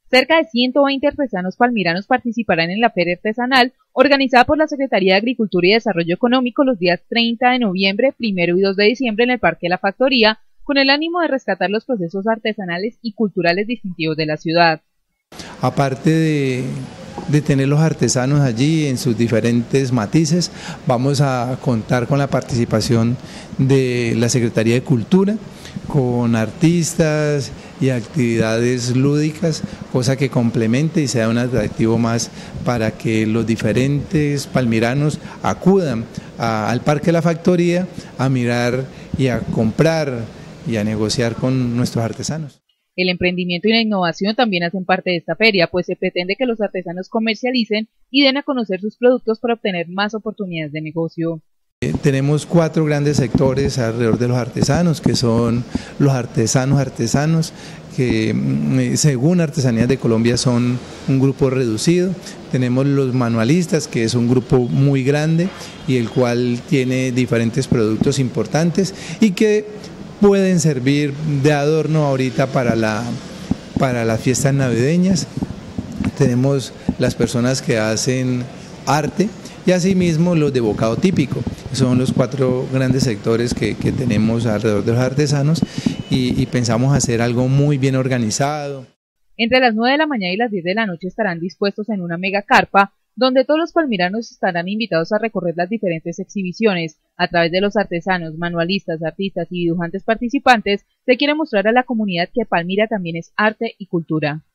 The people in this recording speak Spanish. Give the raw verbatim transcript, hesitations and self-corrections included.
Cerca de ciento veinte artesanos palmiranos participarán en la feria artesanal organizada por la Secretaría de Agricultura y Desarrollo Económico los días treinta de noviembre, primero y dos de diciembre en el Parque La Factoría, con el ánimo de rescatar los procesos artesanales y culturales distintivos de la ciudad. Aparte de, de tener los artesanos allí en sus diferentes matices, vamos a contar con la participación de la Secretaría de Cultura, con artistas y actividades lúdicas, cosa que complemente y sea un atractivo más para que los diferentes palmiranos acudan a, al Parque La Factoría a mirar y a comprar y a negociar con nuestros artesanos. El emprendimiento y la innovación también hacen parte de esta feria, pues se pretende que los artesanos comercialicen y den a conocer sus productos para obtener más oportunidades de negocio. Eh, tenemos cuatro grandes sectores alrededor de los artesanos, que son los artesanos artesanos, que eh, según Artesanías de Colombia son un grupo reducido. Tenemos los manualistas, que es un grupo muy grande y el cual tiene diferentes productos importantes y que pueden servir de adorno ahorita para, la, para las fiestas navideñas. Tenemos las personas que hacen arte y asimismo los de bocado típico. Son los cuatro grandes sectores que, que tenemos alrededor de los artesanos y, y pensamos hacer algo muy bien organizado. Entre las nueve de la mañana y las diez de la noche estarán dispuestos en una mega carpa, donde todos los palmiranos estarán invitados a recorrer las diferentes exhibiciones. A través de los artesanos, manualistas, artistas y dibujantes participantes, se quiere mostrar a la comunidad que Palmira también es arte y cultura.